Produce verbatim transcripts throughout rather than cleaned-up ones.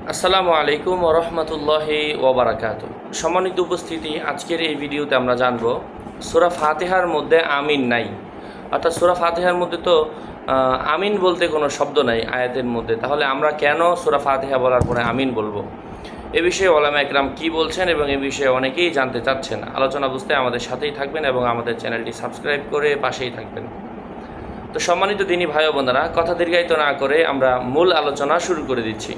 আসসালামু আলাইকুম ওয়া রাহমাতুল্লাহি ওয়া বারাকাতুহু। সম্মানিত উপস্থিতি, আজকের এই ভিডিওতে আমরা জানব সূরা ফাতিহার মধ্যে আমিন নাই, অর্থাৎ সূরা ফাতিহার মধ্যে তো আমিন বলতে কোনো শব্দ নাই আয়াতের মধ্যে, তাহলে আমরা কেন সূরা ফাতিহা বলার পরে আমিন বলবো? এ বিষয়ে ওলামা একরাম কী বলছেন এবং এ বিষয়ে অনেকেই জানতে চাচ্ছেন। আলোচনা বুঝতে আমাদের সাথেই থাকবেন এবং আমাদের চ্যানেলটি সাবস্ক্রাইব করে পাশেই থাকবেন। তো সম্মানিত দিনী ভাই বোনেরা, কথা দীর্ঘায়িত না করে আমরা মূল আলোচনা শুরু করে দিচ্ছি।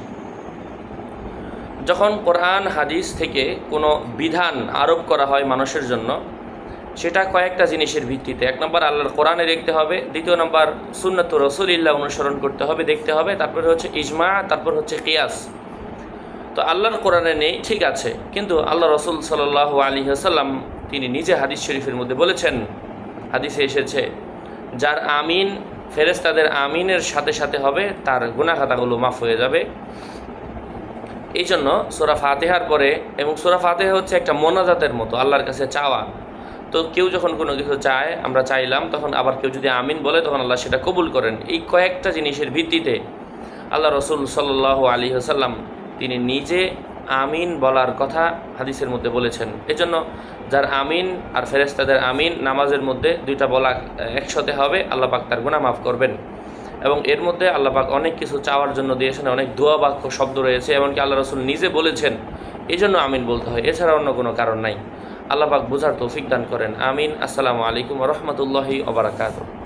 যখন কোরআন হাদিস থেকে কোনো বিধান আরোপ করা হয় মানুষের জন্য, সেটা কয়েকটা জিনিসের ভিত্তিতে। এক নম্বর আল্লাহর কোরআনে দেখতে হবে, দ্বিতীয় নম্বর সুন্নাত রাসূলিল্লাহ অনুসরণ করতে হবে, দেখতে হবে, তারপরে হচ্ছে ইজমা, তারপর হচ্ছে কিয়াস। তো আল্লাহর কোরআনে নেই, ঠিক আছে, কিন্তু আল্লাহ রসুল সাল্লাল্লাহু আলাইহি ওয়াসাল্লাম তিনি নিজে হাদিস শরীফের মধ্যে বলেছেন, হাদিসে এসেছে, যার আমিন ফেরেশতাদের আমিনের সাথে সাথে হবে তার গুনাহ খাতাগুলো মাফ হয়ে যাবে। এই জন্য সূরা ফাতিহার পরে, এবং সূরা ফাতিহা হচ্ছে একটা মোনাজাতের মতো, আল্লাহর কাছে চাওয়া। তো কেউ যখন কোনো কিছু চায়, আমরা চাইলাম, তখন আবার কেউ যদি আমিন বলে তখন আল্লাহ সেটা কবুল করেন। এই কয়েকটা জিনিসের ভিত্তিতে আল্লাহ রসুল সাল্লাল্লাহু আলাইহি ওয়াসাল্লাম তিনি নিজে আমিন বলার কথা হাদিসের মধ্যে বলেছেন। এজন্য যার আমিন আর ফেরেশতাদের আমিন নামাজের মধ্যে দুইটা বলা একসাথে হবে, আল্লাহ পাক তার গুনাহ মাফ করবেন। এবং এর মধ্যে আল্লাহ পাক অনেক কিছু চাওয়ার জন্য দিয়েছেন, অনেক দোয়া বাক্য শব্দ রয়েছে, এমনকি আল্লাহ রসুল নিজে বলেছেন, এই জন্য আমিন বলতে হয়, এছাড়া অন্য কোনো কারণ নাই। আল্লাহ পাক বোঝার তৌফিক দান করেন, আমিন। আসসালামু আলাইকুম ওয়া রাহমাতুল্লাহি ওয়া বারাকাতুহু।